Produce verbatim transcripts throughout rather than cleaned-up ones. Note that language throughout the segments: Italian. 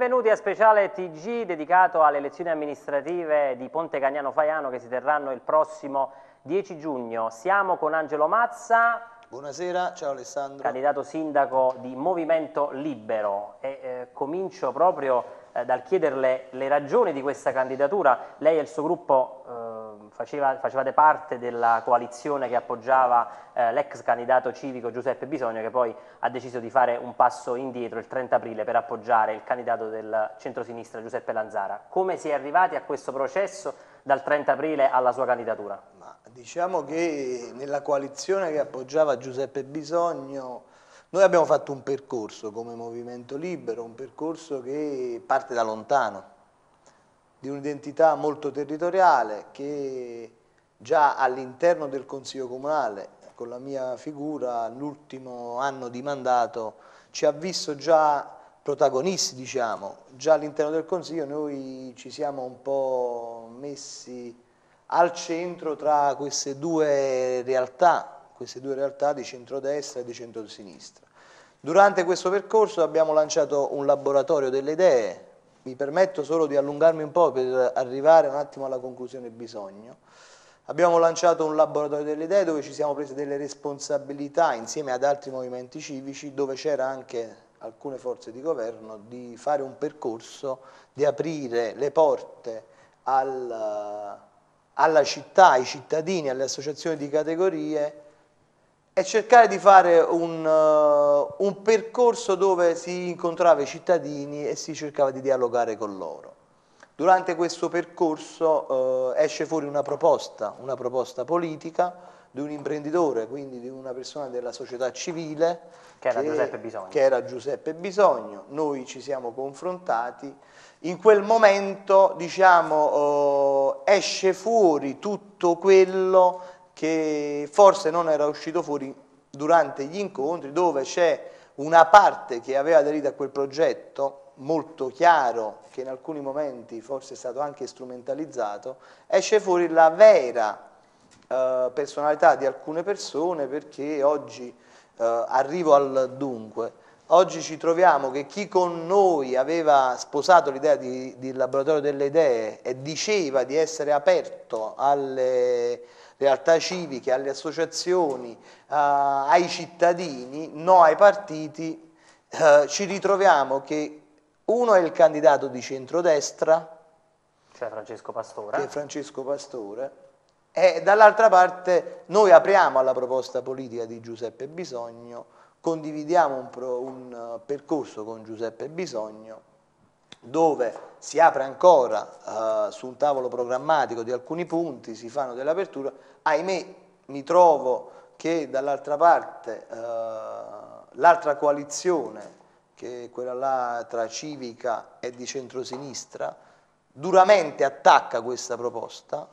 Benvenuti a speciale T G dedicato alle elezioni amministrative di Ponte Cagnano Faiano che si terranno il prossimo dieci giugno. Siamo con Angelo Mazza. Buonasera, ciao Alessandro. Candidato sindaco di Movimento Libero e eh, comincio proprio eh, dal chiederle le ragioni di questa candidatura. Lei e il suo gruppo eh, faceva, facevate parte della coalizione che appoggiava eh, l'ex candidato civico Giuseppe Bisogno, che poi ha deciso di fare un passo indietro il trenta aprile per appoggiare il candidato del centrosinistra Giuseppe Lanzara. Come si è arrivati a questo processo dal trenta aprile alla sua candidatura? Ma diciamo che nella coalizione che appoggiava Giuseppe Bisogno noi abbiamo fatto un percorso come Movimento Libero, un percorso che parte da lontano, di un'identità molto territoriale che già all'interno del Consiglio Comunale, con la mia figura, l'ultimo anno di mandato, ci ha visto già protagonisti, diciamo. Già all'interno del Consiglio noi ci siamo un po' messi al centro tra queste due realtà, queste due realtà di centrodestra e di centrosinistra. Durante questo percorso abbiamo lanciato un laboratorio delle idee. Mi permetto solo di allungarmi un po' per arrivare un attimo alla conclusione Bisogno. Abbiamo lanciato un laboratorio delle idee dove ci siamo presi delle responsabilità insieme ad altri movimenti civici, dove c'era anche alcune forze di governo, di fare un percorso, di aprire le porte al, alla città, ai cittadini, alle associazioni di categorie e cercare di fare un, uh, un percorso dove si incontrava i cittadini e si cercava di dialogare con loro. Durante questo percorso uh, esce fuori una proposta, una proposta politica di un imprenditore, quindi di una persona della società civile, che era, che, Giuseppe Bisogno. che era Giuseppe Bisogno. Noi ci siamo confrontati. In quel momento, diciamo, uh, esce fuori tutto quello che forse non era uscito fuori durante gli incontri, dove c'è una parte che aveva aderito a quel progetto, molto chiaro, che in alcuni momenti forse è stato anche strumentalizzato, esce fuori la vera eh, personalità di alcune persone, perché oggi, eh, arrivo al dunque, oggi ci troviamo che chi con noi aveva sposato l'idea di, di laboratorio delle idee e diceva di essere aperto alle realtà civiche, alle associazioni, uh, ai cittadini, no ai partiti, uh, ci ritroviamo che uno è il candidato di centrodestra, cioè Francesco Pastore, che è Francesco Pastore, e dall'altra parte noi apriamo alla proposta politica di Giuseppe Bisogno, condividiamo un, pro, un uh, percorso con Giuseppe Bisogno, dove si apre ancora uh, su un tavolo programmatico di alcuni punti, si fanno delle aperture. Ahimè, mi trovo che dall'altra parte uh, l'altra coalizione, che è quella là tra civica e di centrosinistra, duramente attacca questa proposta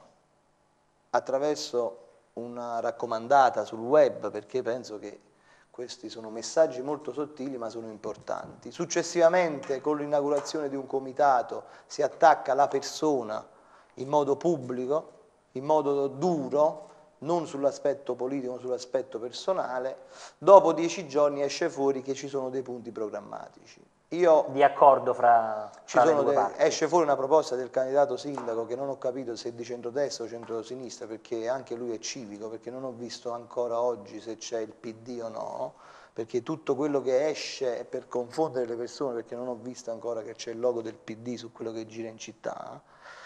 attraverso una raccomandata sul web, perché penso che questi sono messaggi molto sottili ma sono importanti. Successivamente, con l'inaugurazione di un comitato, si attacca la persona in modo pubblico, in modo duro, non sull'aspetto politico ma sull'aspetto personale. Dopo dieci giorni esce fuori che ci sono dei punti programmatici. Io, di accordo fra, ci fra sono le due de, parti. Esce fuori una proposta del candidato sindaco che non ho capito se è di centrodestra o centrosinistra, perché anche lui è civico, perché non ho visto ancora oggi se c'è il P D o no, perché tutto quello che esce è per confondere le persone, perché non ho visto ancora che c'è il logo del P D su quello che gira in città.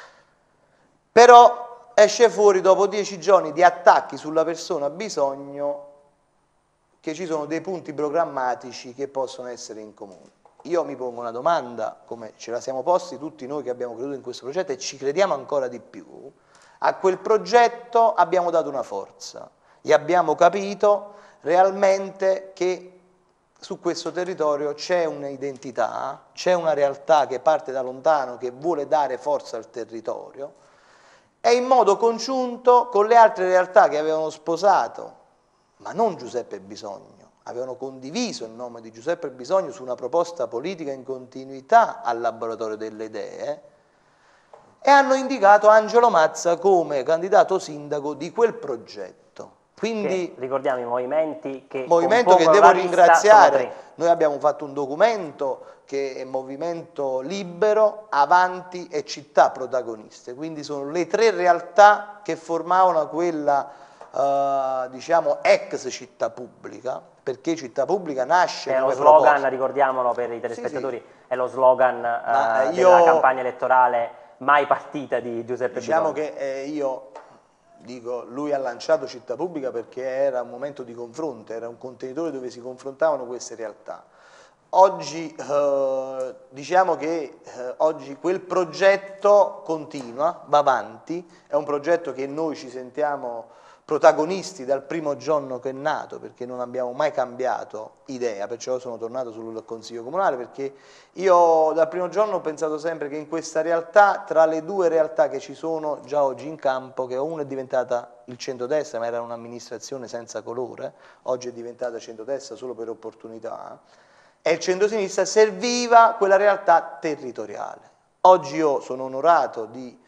Però esce fuori dopo dieci giorni di attacchi sulla persona Bisogno che ci sono dei punti programmatici che possono essere in comune. Io mi pongo una domanda, come ce la siamo posti tutti noi che abbiamo creduto in questo progetto e ci crediamo ancora di più. A quel progetto abbiamo dato una forza e abbiamo capito realmente che su questo territorio c'è un'identità, c'è una realtà che parte da lontano, che vuole dare forza al territorio, e in modo congiunto con le altre realtà che avevano sposato, ma non Giuseppe Bisogno, avevano condiviso il nome di Giuseppe Bisogno su una proposta politica in continuità al laboratorio delle idee, e hanno indicato Angelo Mazza come candidato sindaco di quel progetto. Quindi, che, ricordiamo i movimenti che movimento che devo ringraziare, noi abbiamo fatto un documento che è Movimento Libero, Avanti e Città Protagoniste, quindi sono le tre realtà che formavano quella, eh, diciamo, ex città pubblica, perché città pubblica nasce è come lo slogan, proposta. ricordiamolo per i telespettatori, Sì, sì. è lo slogan eh, io, della campagna elettorale mai partita di Giuseppe diciamo Bisogno. che eh, io dico, lui ha lanciato Città Pubblica perché era un momento di confronto, era un contenitore dove si confrontavano queste realtà. Oggi eh, diciamo che eh, oggi quel progetto continua, va avanti, è un progetto che noi ci sentiamo protagonisti dal primo giorno che è nato, perché non abbiamo mai cambiato idea, perciò sono tornato sul Consiglio Comunale, perché io dal primo giorno ho pensato sempre che in questa realtà, tra le due realtà che ci sono già oggi in campo, che una è diventata il centrodestra, ma era un'amministrazione senza colore, oggi è diventata centrodestra solo per opportunità, e il centrosinistra, serviva quella realtà territoriale. Oggi io sono onorato di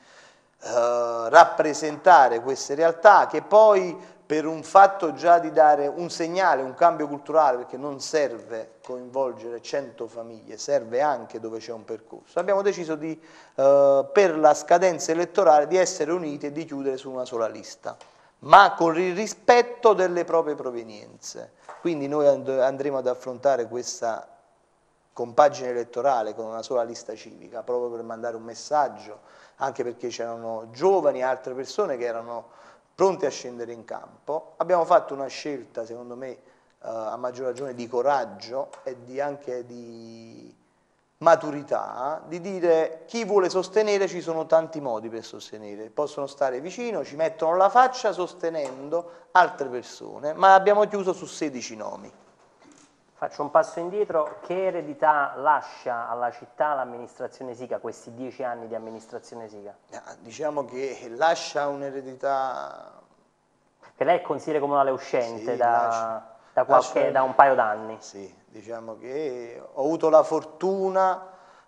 eh, rappresentare queste realtà che poi, per un fatto già di dare un segnale, un cambio culturale, perché non serve coinvolgere cento famiglie, serve anche dove c'è un percorso, abbiamo deciso di, eh, per la scadenza elettorale, di essere uniti e di chiudere su una sola lista, ma con il rispetto delle proprie provenienze. Quindi noi andremo ad affrontare questa compagine elettorale con una sola lista civica, proprio per mandare un messaggio, anche perché c'erano giovani e altre persone che erano pronte a scendere in campo. Abbiamo fatto una scelta, secondo me, eh, a maggior ragione di coraggio e di anche di maturità, di dire chi vuole sostenere, ci sono tanti modi per sostenere, possono stare vicino, ci mettono la faccia sostenendo altre persone, ma abbiamo chiuso su sedici nomi. Faccio un passo indietro, che eredità lascia alla città l'amministrazione Sica, questi dieci anni di amministrazione Sica? Diciamo che lascia un'eredità... Che lei è consigliere comunale uscente sì, da, lascia, da, qualche, lascia, da un paio d'anni. Sì, diciamo che ho avuto la fortuna,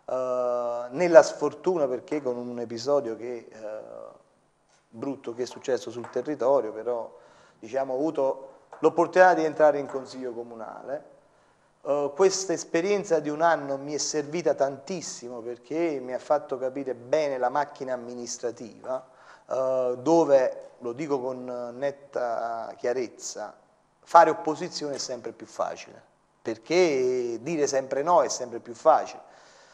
eh, nella sfortuna, perché con un episodio che, eh, brutto che è successo sul territorio, però diciamo, ho avuto l'opportunità di entrare in consiglio comunale. Uh, questa esperienza di un anno mi è servita tantissimo, perché mi ha fatto capire bene la macchina amministrativa, uh, dove, lo dico con netta chiarezza, fare opposizione è sempre più facile, perché dire sempre no è sempre più facile.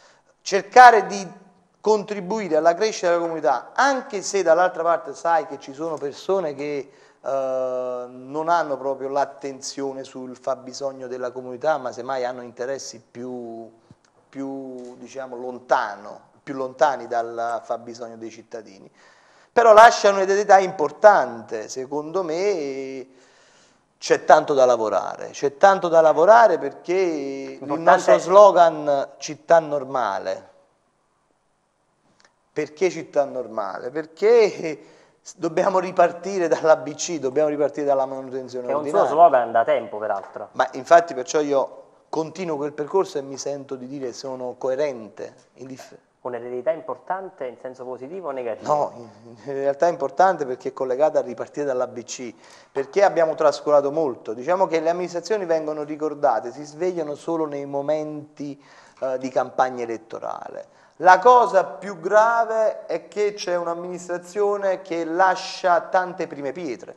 Cercare di contribuire alla crescita della comunità, anche se dall'altra parte sai che ci sono persone che Uh, non hanno proprio l'attenzione sul fabbisogno della comunità, ma semmai hanno interessi più, più, diciamo, lontano, più lontani dal fabbisogno dei cittadini. Però lasciano un'eredità importante, secondo me c'è tanto da lavorare, c'è tanto da lavorare perché importante. Il nostro slogan città normale, perché città normale? Perché dobbiamo ripartire dall'A B C, dobbiamo ripartire dalla manutenzione ordinaria. È un suo slogan da tempo, peraltro. Ma infatti perciò io continuo quel percorso e mi sento di dire sono coerente. Un'eredità importante in senso positivo o negativo? No, in realtà è importante perché è collegata a ripartire dall'A B C, perché abbiamo trascurato molto. Diciamo che le amministrazioni vengono ricordate, si svegliano solo nei momenti eh, di campagna elettorale. La cosa più grave è che c'è un'amministrazione che lascia tante prime pietre.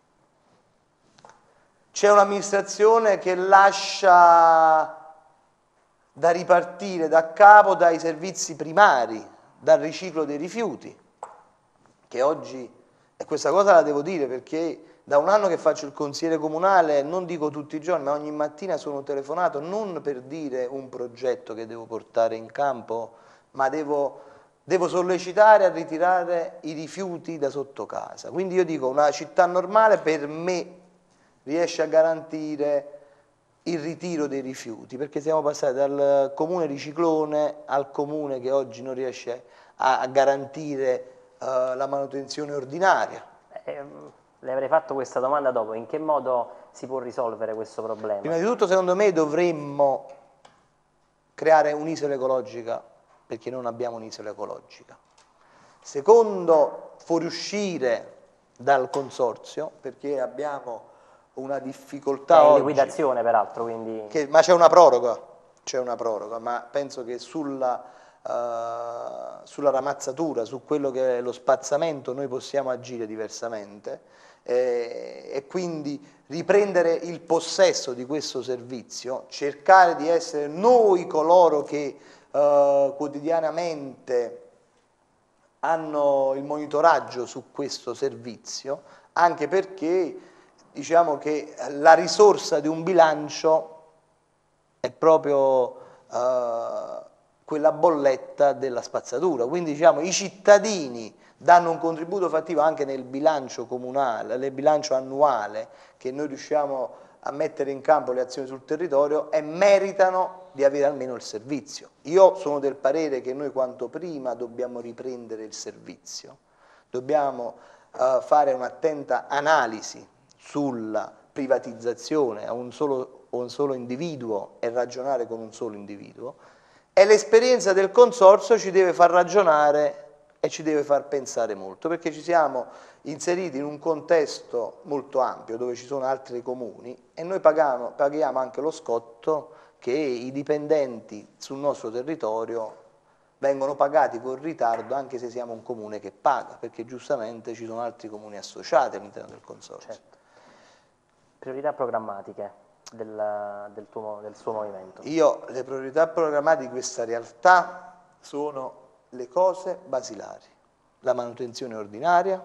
C'è un'amministrazione che lascia da ripartire da capo dai servizi primari, dal riciclo dei rifiuti, che oggi, e questa cosa la devo dire perché da un anno che faccio il consigliere comunale, non dico tutti i giorni, ma ogni mattina sono telefonato non per dire un progetto che devo portare in campo, ma devo, devo sollecitare a ritirare i rifiuti da sotto casa. Quindi io dico, una città normale per me riesce a garantire il ritiro dei rifiuti, perché siamo passati dal comune riciclone al comune che oggi non riesce a, a garantire uh, la manutenzione ordinaria. Eh, le avrei fatto questa domanda dopo, in che modo si può risolvere questo problema? Prima di tutto, secondo me, dovremmo creare un'isola ecologica, perché non abbiamo un'isola ecologica. Secondo, fuoriuscire dal consorzio, perché abbiamo una difficoltà è in oggi, liquidazione peraltro, quindi... che, ma c'è una proroga, c'è una proroga, ma penso che sulla, uh, sulla ramazzatura, su quello che è lo spazzamento, noi possiamo agire diversamente eh, e quindi riprendere il possesso di questo servizio, cercare di essere noi coloro che uh, quotidianamente hanno il monitoraggio su questo servizio, anche perché diciamo che la risorsa di un bilancio è proprio uh, quella bolletta della spazzatura, quindi diciamo i cittadini danno un contributo fattivo anche nel bilancio comunale, nel bilancio annuale che noi riusciamo a mettere in campo le azioni sul territorio e meritano di avere almeno il servizio. Io sono del parere che noi quanto prima dobbiamo riprendere il servizio, dobbiamo uh, fare un'attenta analisi sulla privatizzazione a un solo, un solo individuo e ragionare con un solo individuo, e l'esperienza del consorzio ci deve far ragionare e ci deve far pensare molto, perché ci siamo inseriti in un contesto molto ampio dove ci sono altri comuni e noi paghiamo, paghiamo anche lo scotto che i dipendenti sul nostro territorio vengono pagati con ritardo anche se siamo un comune che paga, perché giustamente ci sono altri comuni associati all'interno del consorzio. Certo. Priorità programmatiche del, del, tuo, del suo movimento? Io, le priorità programmatiche di questa realtà sono le cose basilari, la manutenzione ordinaria,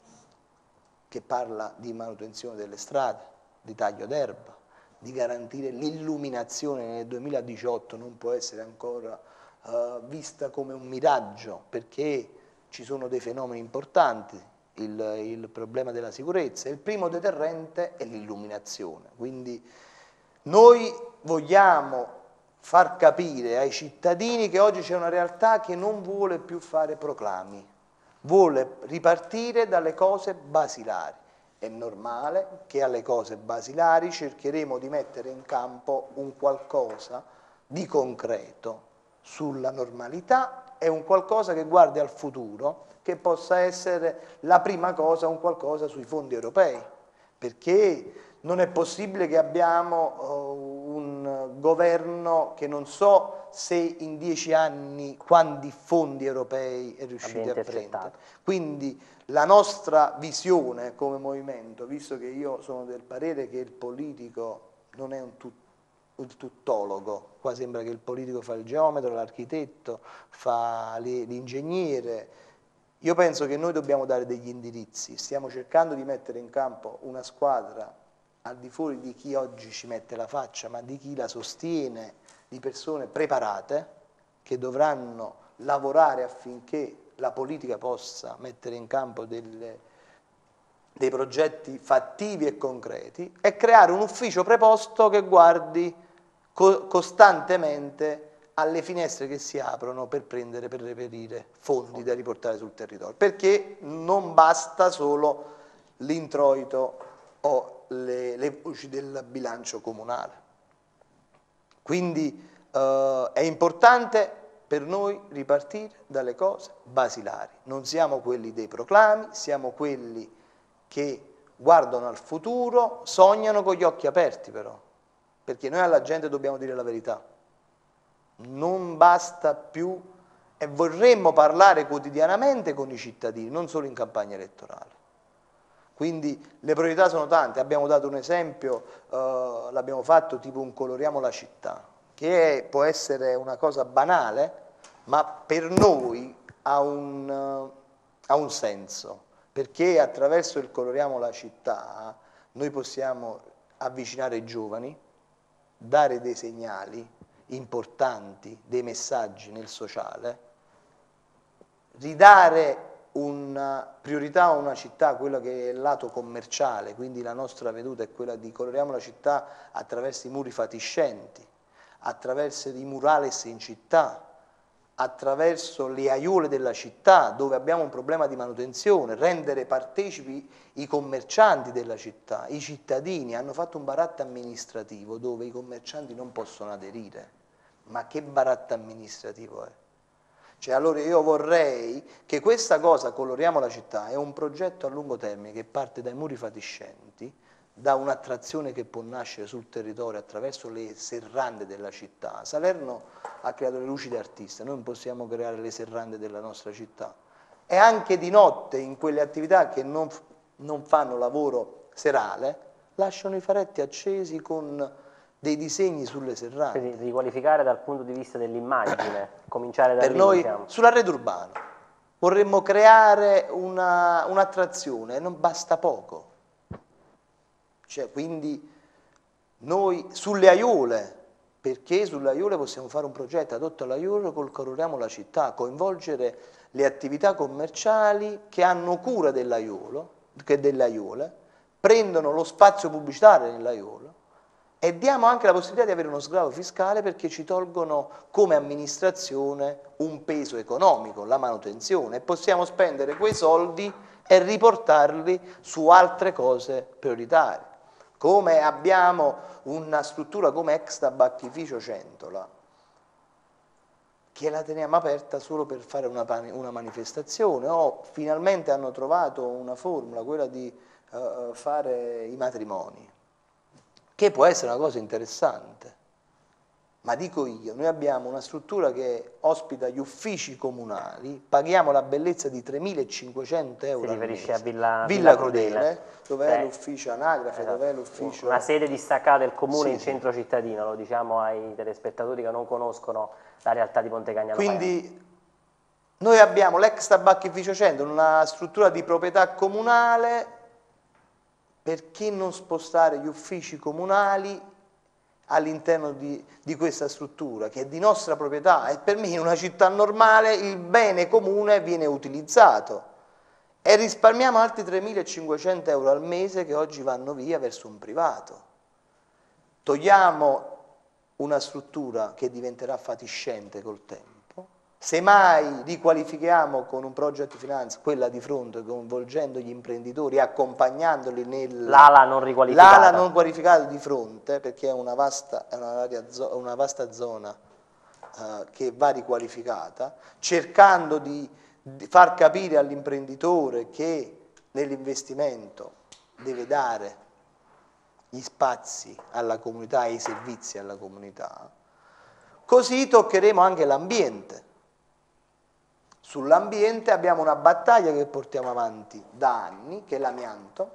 che parla di manutenzione delle strade, di taglio d'erba, di garantire l'illuminazione nel duemiladiciotto, non può essere ancora uh, vista come un miraggio, perché ci sono dei fenomeni importanti, il, il problema della sicurezza, il primo deterrente è l'illuminazione, quindi noi vogliamo far capire ai cittadini che oggi c'è una realtà che non vuole più fare proclami, vuole ripartire dalle cose basilari. È normale che alle cose basilari cercheremo di mettere in campo un qualcosa di concreto sulla normalità e un qualcosa che guardi al futuro, che possa essere la prima cosa, un qualcosa sui fondi europei, perché non è possibile che abbiamo uh, un governo che non so se in dieci anni quanti fondi europei è riuscito a prendere. Quindi la nostra visione come movimento, visto che io sono del parere che il politico non è un, tut un tuttologo, qua sembra che il politico fa il geometra, l'architetto, fa l'ingegnere, io penso che noi dobbiamo dare degli indirizzi, stiamo cercando di mettere in campo una squadra al di fuori di chi oggi ci mette la faccia, ma di chi la sostiene, di persone preparate che dovranno lavorare affinché la politica possa mettere in campo delle, dei progetti fattivi e concreti e creare un ufficio preposto che guardi co costantemente alle finestre che si aprono per prendere, per reperire fondi da riportare sul territorio, perché non basta solo l'introito o le, le voci del bilancio comunale. Quindi eh, è importante per noi ripartire dalle cose basilari. Non siamo quelli dei proclami, siamo quelli che guardano al futuro, sognano con gli occhi aperti però, perché noi alla gente dobbiamo dire la verità. Non basta più, e vorremmo parlare quotidianamente con i cittadini, non solo in campagna elettorale. Quindi le priorità sono tante, abbiamo dato un esempio, eh, l'abbiamo fatto tipo un coloriamo la città, che è, può essere una cosa banale, ma per noi ha un, uh, ha un senso, perché attraverso il coloriamo la città noi possiamo avvicinare i giovani, dare dei segnali importanti, dei messaggi nel sociale, ridare una priorità a una città, quello che è il lato commerciale, quindi la nostra veduta è quella di coloriamo la città attraverso i muri fatiscenti, attraverso i murales in città, attraverso le aiuole della città dove abbiamo un problema di manutenzione, rendere partecipi i commercianti della città, i cittadini. Hanno fatto un baratto amministrativo dove i commercianti non possono aderire, ma che baratto amministrativo è? Cioè, allora io vorrei che questa cosa, Coloriamo la città, è un progetto a lungo termine che parte dai muri fatiscenti, da un'attrazione che può nascere sul territorio attraverso le serrande della città. Salerno ha creato le luci d'artista, noi non possiamo creare le serrande della nostra città. E anche di notte, in quelle attività che non, non fanno lavoro serale, lasciano i faretti accesi con dei disegni sulle serrande. Quindi riqualificare dal punto di vista dell'immagine, cominciare da Per lì, noi, diciamo. sull'arredo urbano, vorremmo creare una, un'attrazione, non basta poco. Cioè, quindi noi sulle aiole, perché sulle aiole possiamo fare un progetto adotto all'aiuolo col Coloriamo la città, coinvolgere le attività commerciali che hanno cura dell'aiuolo, che delle aiole, prendono lo spazio pubblicitario nell'aiuolo e diamo anche la possibilità di avere uno sgravo fiscale perché ci tolgono come amministrazione un peso economico, la manutenzione, e possiamo spendere quei soldi e riportarli su altre cose prioritarie. Come abbiamo una struttura come ex tabacchificio Centola, che la teniamo aperta solo per fare una, una manifestazione, o finalmente hanno trovato una formula, quella di uh, fare i matrimoni, che può essere una cosa interessante. Ma dico io, noi abbiamo una struttura che ospita gli uffici comunali, paghiamo la bellezza di tremilacinquecento euro si al riferisce mese. a Villa, Villa Crudele, Crudele, dove è sì. l'ufficio anagrafe, Esatto. dove è l'ufficio... Una sede distaccata del comune sì, in sì. centro cittadino, lo diciamo ai telespettatori che non conoscono la realtà di Ponte Cagnano. Quindi noi abbiamo l'ex tabacchificio Centro, una struttura di proprietà comunale, perché non spostare gli uffici comunali all'interno di, di questa struttura che è di nostra proprietà? E per me in una città normale il bene comune viene utilizzato e risparmiamo altri tremilacinquecento euro al mese che oggi vanno via verso un privato. Togliamo una struttura che diventerà fatiscente col tempo, semmai riqualifichiamo con un project finance quella di fronte, coinvolgendo gli imprenditori e accompagnandoli nel... L'ala non riqualificata. L'ala non qualificata di fronte, perché è una vasta, è una, una vasta zona uh, che va riqualificata, cercando di, di far capire all'imprenditore che nell'investimento deve dare gli spazi alla comunità e i servizi alla comunità. Così toccheremo anche l'ambiente. Sull'ambiente abbiamo una battaglia che portiamo avanti da anni, che è l'amianto.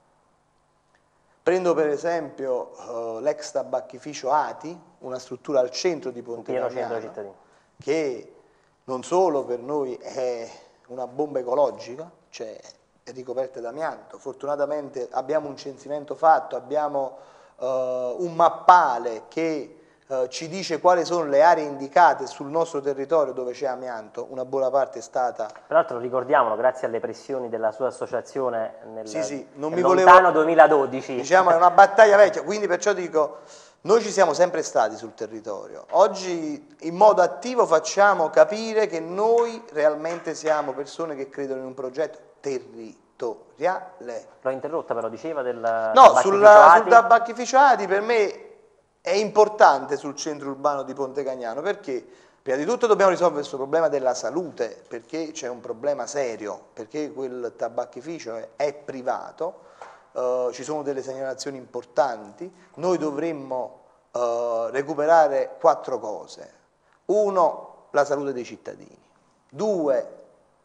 Prendo per esempio uh, l'ex tabacchificio Ati, una struttura al centro di Ponte Cagnano, che non solo per noi è una bomba ecologica, cioè è ricoperta d'amianto. Fortunatamente abbiamo un censimento fatto, abbiamo uh, un mappale che uh, ci dice quali sono le aree indicate sul nostro territorio dove c'è amianto. Una buona parte è stata... Peraltro ricordiamolo, grazie alle pressioni della sua associazione nel, sì, sì, non nel mi lontano volevo... duemiladodici. Diciamo è una battaglia vecchia, quindi perciò dico, noi ci siamo sempre stati sul territorio. Oggi in modo attivo facciamo capire che noi realmente siamo persone che credono in un progetto territoriale. L'ho interrotta però, diceva del no, sulla, sul tabacchificio Ati per me è importante sul centro urbano di Ponte Cagnano, perché prima di tutto dobbiamo risolvere questo problema della salute, perché c'è un problema serio, perché quel tabacchificio è, è privato, uh, ci sono delle segnalazioni importanti, noi dovremmo uh, recuperare quattro cose. Uno, la salute dei cittadini. Due,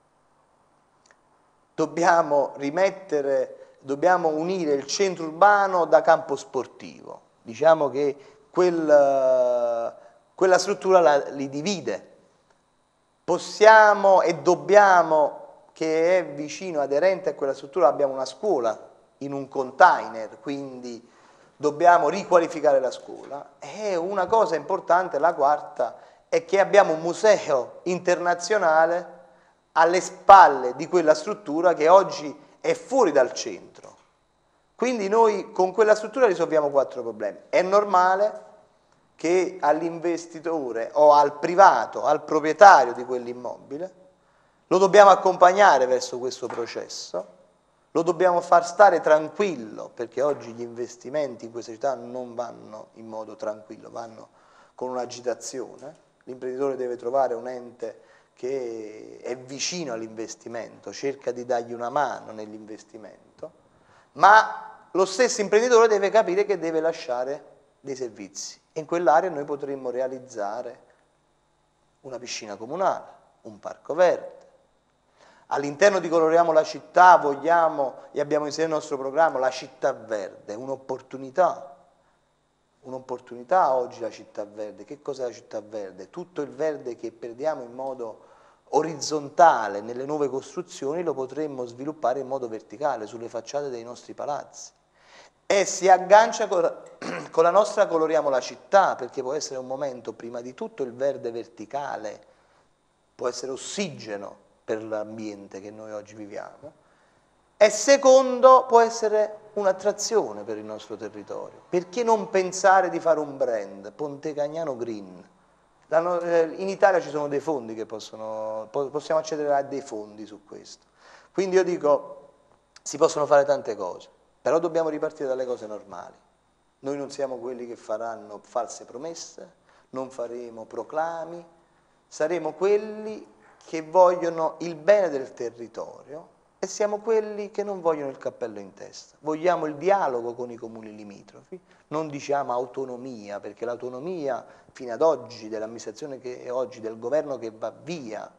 dobbiamo rimettere, dobbiamo unire il centro urbano da campo sportivo. Diciamo che quel, quella struttura la, li divide. Possiamo e dobbiamo, che è vicino, aderente a quella struttura, abbiamo una scuola in un container, quindi dobbiamo riqualificare la scuola. E una cosa importante, la quarta, è che abbiamo un museo internazionale alle spalle di quella struttura che oggi è fuori dal centro. Quindi noi con quella struttura risolviamo quattro problemi. È normale che all'investitore o al privato, al proprietario di quell'immobile, lo dobbiamo accompagnare verso questo processo, lo dobbiamo far stare tranquillo, perché oggi gli investimenti in questa città non vanno in modo tranquillo, vanno con un'agitazione. L'imprenditore deve trovare un ente che è vicino all'investimento, cerca di dargli una mano nell'investimento, ma lo stesso imprenditore deve capire che deve lasciare dei servizi e in quell'area noi potremmo realizzare una piscina comunale, un parco verde. All'interno di Coloriamo la città vogliamo e abbiamo inserito nel nostro programma la città verde, un'opportunità. Un'opportunità oggi la città verde. Che cos'è la città verde? Tutto il verde che perdiamo in modo orizzontale nelle nuove costruzioni lo potremmo sviluppare in modo verticale sulle facciate dei nostri palazzi. E si aggancia con la, con la nostra Coloriamo la città, perché può essere un momento, prima di tutto, il verde verticale, può essere ossigeno per l'ambiente che noi oggi viviamo, e secondo può essere un'attrazione per il nostro territorio. Perché non pensare di fare un brand, Ponte Cagnano Green? In Italia ci sono dei fondi che possono, possiamo accedere a dei fondi su questo. Quindi io dico, si possono fare tante cose, però dobbiamo ripartire dalle cose normali. Noi non siamo quelli che faranno false promesse, non faremo proclami, saremo quelli che vogliono il bene del territorio e siamo quelli che non vogliono il cappello in testa. Vogliamo il dialogo con i comuni limitrofi, non diciamo autonomia, perché l'autonomia fino ad oggi dell'amministrazione che oggi, del governo che va via,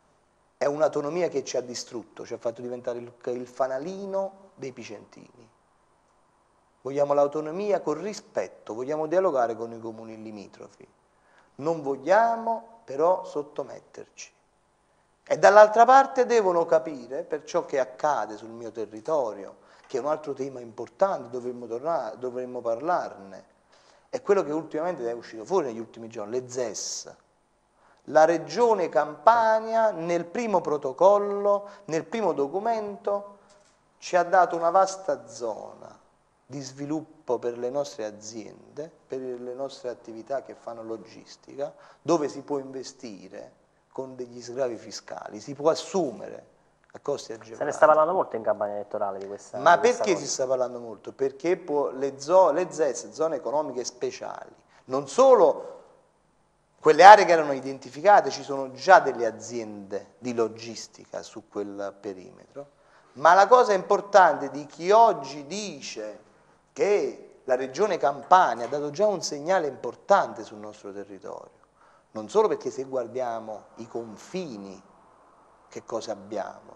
è un'autonomia che ci ha distrutto, ci ha fatto diventare il, il fanalino dei picentini. Vogliamo l'autonomia con rispetto, vogliamo dialogare con i comuni limitrofi, non vogliamo però sottometterci. E dall'altra parte devono capire, per ciò che accade sul mio territorio, che è un altro tema importante, dovremmo, tornare, dovremmo parlarne, è quello che ultimamente è uscito fuori negli ultimi giorni, le Z E S. La Regione Campania nel primo protocollo, nel primo documento, ci ha dato una vasta zona di sviluppo per le nostre aziende, per le nostre attività che fanno logistica, dove si può investire con degli sgravi fiscali, si può assumere a costi agevolati. Se ne sta parlando molto in campagna elettorale di questa Ma di questa perché cosa. si sta parlando molto? Perché può, le, zo, le Z E S, zone economiche speciali, non solo quelle aree che erano identificate, ci sono già delle aziende di logistica su quel perimetro, ma la cosa importante di chi oggi dice che la Regione Campania ha dato già un segnale importante sul nostro territorio, non solo perché se guardiamo i confini, che cosa abbiamo?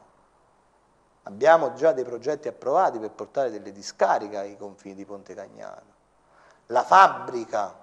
Abbiamo già dei progetti approvati per portare delle discariche ai confini di Ponte Cagnano. La fabbrica,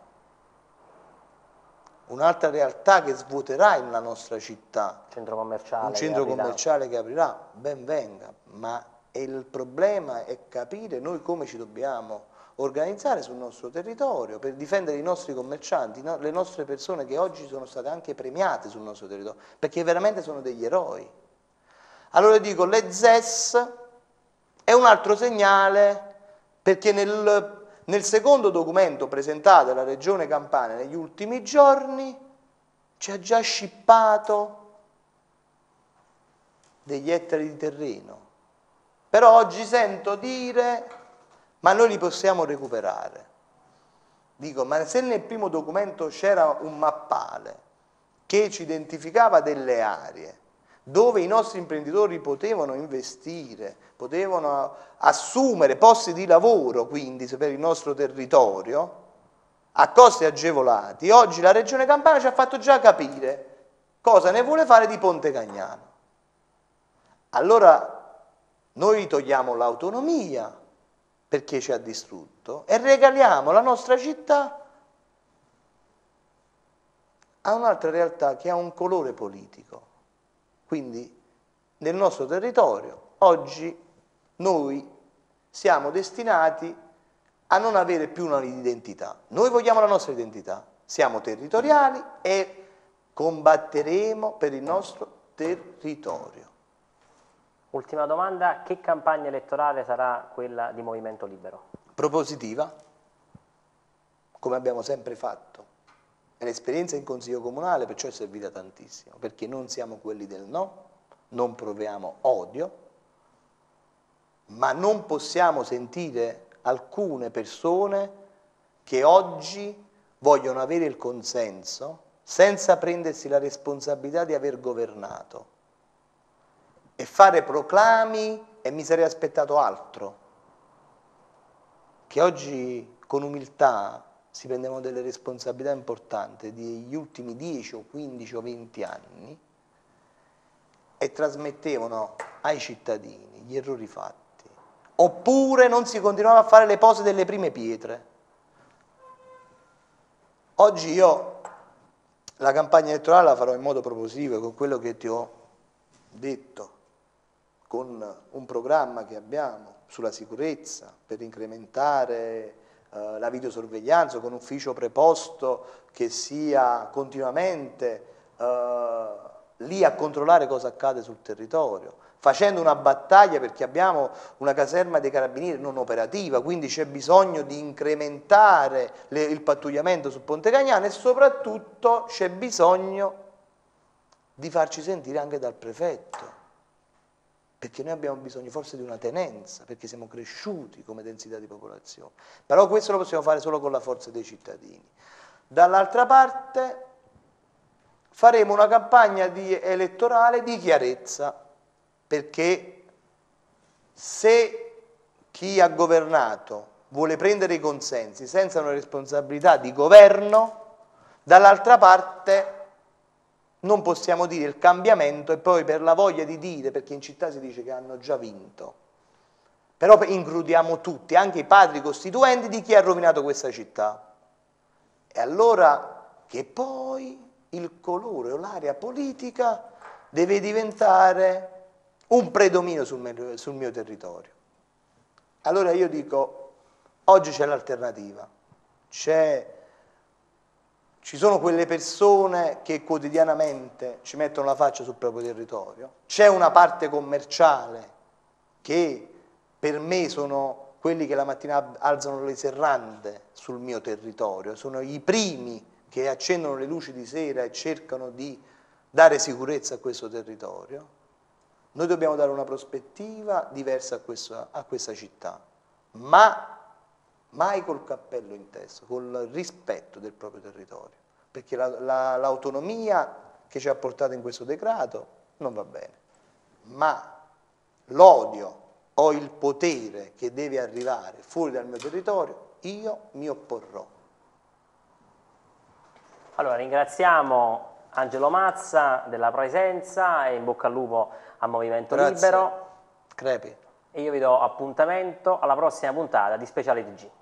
un'altra realtà che svuoterà nella nostra città, centro commerciale un centro che commerciale che aprirà, ben venga, ma il problema è capire noi come ci dobbiamo organizzare sul nostro territorio per difendere i nostri commercianti, no? Le nostre persone che oggi sono state anche premiate sul nostro territorio, perché veramente sono degli eroi. Allora dico, le Z E S è un altro segnale, perché nel, nel secondo documento presentato dalla Regione Campania negli ultimi giorni ci ha già scippato degli ettari di terreno. Però oggi sento dire, ma noi li possiamo recuperare. Dico, ma se nel primo documento c'era un mappale che ci identificava delle aree dove i nostri imprenditori potevano investire, potevano assumere posti di lavoro, quindi per il nostro territorio, a costi agevolati, oggi la Regione Campania ci ha fatto già capire cosa ne vuole fare di Ponte Cagnano. Allora noi togliamo l'autonomia perché ci ha distrutto e regaliamo la nostra città a un'altra realtà che ha un colore politico. Quindi nel nostro territorio oggi noi siamo destinati a non avere più una identità. Noi vogliamo la nostra identità, siamo territoriali e combatteremo per il nostro territorio. Ultima domanda, che campagna elettorale sarà quella di Movimento Libero? Propositiva, come abbiamo sempre fatto. E l'esperienza in Consiglio Comunale perciò è servita tantissimo, perché non siamo quelli del no, non proviamo odio, ma non possiamo sentire alcune persone che oggi vogliono avere il consenso senza prendersi la responsabilità di aver governato e fare proclami, e mi sarei aspettato altro, che oggi con umiltà si prendevano delle responsabilità importanti degli ultimi dieci o quindici o venti anni e trasmettevano ai cittadini gli errori fatti, oppure non si continuava a fare le pose delle prime pietre. Oggi io la campagna elettorale la farò in modo propositivo, con quello che ti ho detto, con un programma che abbiamo sulla sicurezza per incrementare eh, la videosorveglianza, con un ufficio preposto che sia continuamente eh, lì a controllare cosa accade sul territorio, facendo una battaglia perché abbiamo una caserma dei carabinieri non operativa, quindi c'è bisogno di incrementare le, il pattugliamento su Ponte Cagnano e soprattutto c'è bisogno di farci sentire anche dal prefetto, perché noi abbiamo bisogno forse di una tenenza, perché siamo cresciuti come densità di popolazione, però questo lo possiamo fare solo con la forza dei cittadini. Dall'altra parte faremo una campagna di, elettorale di chiarezza, perché se chi ha governato vuole prendere i consensi senza una responsabilità di governo, dall'altra parte non possiamo dire il cambiamento e poi per la voglia di dire, perché in città si dice che hanno già vinto, però includiamo tutti, anche i padri costituenti di chi ha rovinato questa città. E allora che poi il colore o l'area politica deve diventare un predominio sul mio, sul mio territorio. Allora io dico, oggi c'è l'alternativa, c'è... Ci sono quelle persone che quotidianamente ci mettono la faccia sul proprio territorio, c'è una parte commerciale che per me sono quelli che la mattina alzano le serrande sul mio territorio, sono i primi che accendono le luci di sera e cercano di dare sicurezza a questo territorio. Noi dobbiamo dare una prospettiva diversa a questa, a questa città, ma mai col cappello in testa, col rispetto del proprio territorio, perché la, la, l'autonomia che ci ha portato in questo decreto non va bene, ma l'odio o il potere che deve arrivare fuori dal mio territorio, io mi opporrò. Allora ringraziamo Angelo Mazza della presenza e in bocca al lupo a Movimento Grazie. Libero. Crepi. E io vi do appuntamento alla prossima puntata di Speciale T G.